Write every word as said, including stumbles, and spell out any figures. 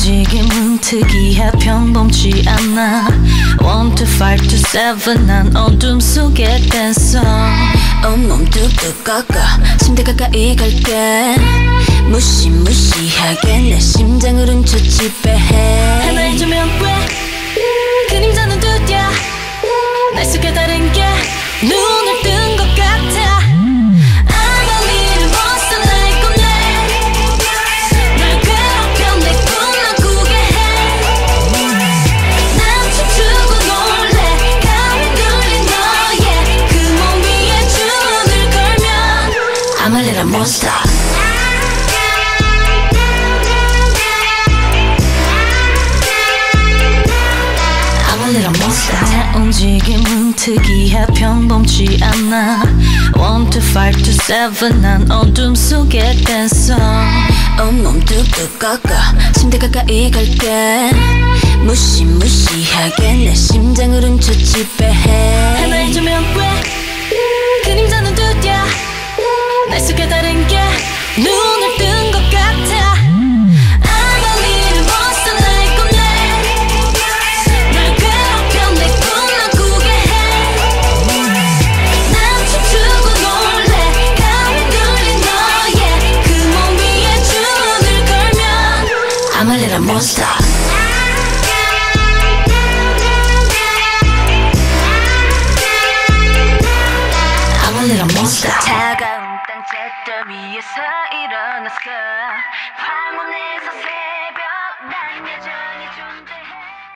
움직임은 특이해 평범치 않아 One to five to seven 난 어둠 속의 댄서 온몸 뚝뚝 꺾어 침대 가까이 갈게 무시무시하게 내 심장을 훔쳐 지배해 하나의 조명 왜 그림자는 두드려 날 속에 다른 게 눈을 뜬 것 같아 I'm a little monster like 꿈내 널 괴롭혀 내 꿈만 꾸게 해 난 춤추고 놀래 가위 눌린 너의 그 몸 위에 주문을 걸면 I'm a little monster 내 움직임은 특이해 평범치 않아 One to five to seven 난 어둠 속의 댄서 온몸 뚝뚝 꺾어 침대 가까이 갈게 무시무시하게 내 심장을 훔쳐 지배해 하나의 조명 왜 그림자는 두드려 날 속에 다른 게 눈을 뜬 것 같아 I'm a little monster like 꿈내 널 괴롭혀 내 꿈만 꾸게 해 난 춤추고 놀래 가위 눌린 너의 그 몸 위에 주문을 걸면 I'm a little monster I'm a little monster 차가운 땅 잿더미 위에서 일어났어 황혼에서 새